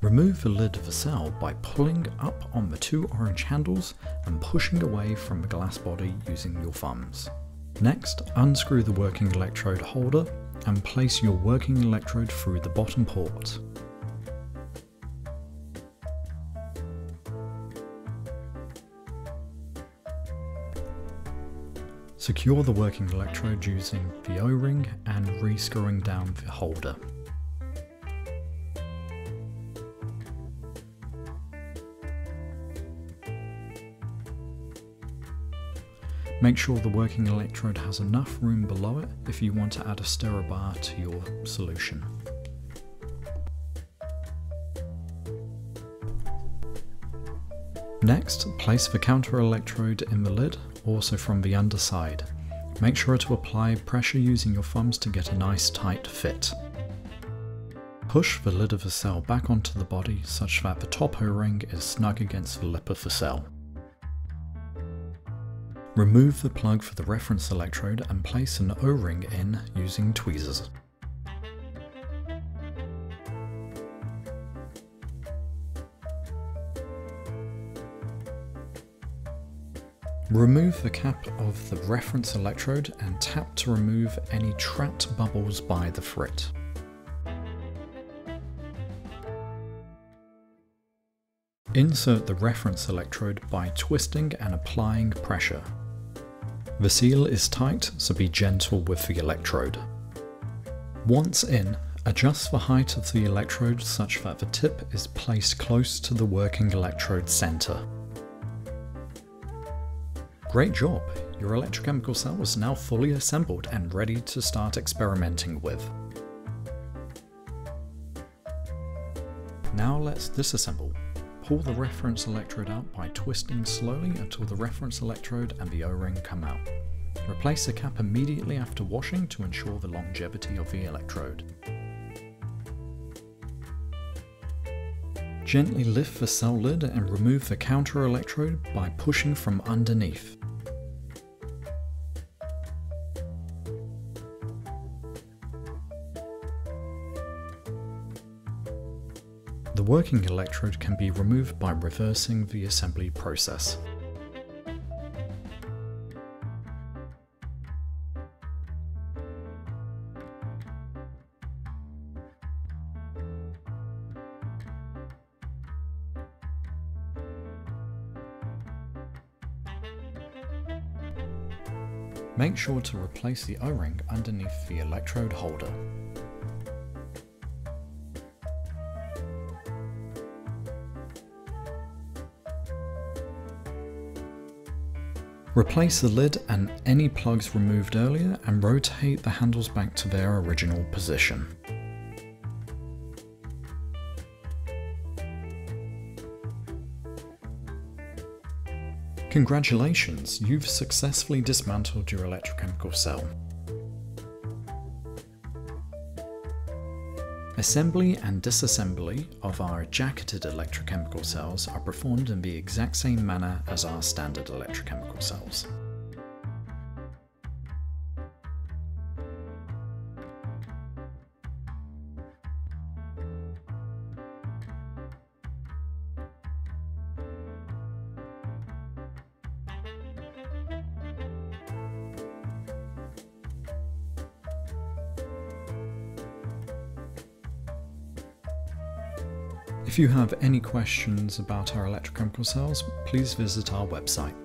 Remove the lid of the cell by pulling up on the two orange handles and pushing away from the glass body using your thumbs. Next, unscrew the working electrode holder and place your working electrode through the bottom port. Secure the working electrode using the O-ring and re-screwing down the holder. Make sure the working electrode has enough room below it if you want to add a stirrer bar to your solution. Next, place the counter electrode in the lid, also from the underside. Make sure to apply pressure using your thumbs to get a nice tight fit. Push the lid of the cell back onto the body such that the top O-ring is snug against the lip of the cell. Remove the plug for the reference electrode and place an O-ring in using tweezers. Remove the cap of the reference electrode and tap to remove any trapped bubbles by the frit. Insert the reference electrode by twisting and applying pressure. The seal is tight, so be gentle with the electrode. Once in, adjust the height of the electrode such that the tip is placed close to the working electrode center. Great job! Your electrochemical cell is now fully assembled and ready to start experimenting with. Now let's disassemble. Pull the reference electrode out by twisting slowly until the reference electrode and the O-ring come out. Replace the cap immediately after washing to ensure the longevity of the electrode. Gently lift the cell lid and remove the counter electrode by pushing from underneath. The working electrode can be removed by reversing the assembly process. Make sure to replace the O-ring underneath the electrode holder. Replace the lid and any plugs removed earlier and rotate the handles back to their original position. Congratulations, you've successfully dismantled your electrochemical cell. Assembly and disassembly of our jacketed electrochemical cells are performed in the exact same manner as our standard electrochemical cells. If you have any questions about our electrochemical cells, please visit our website.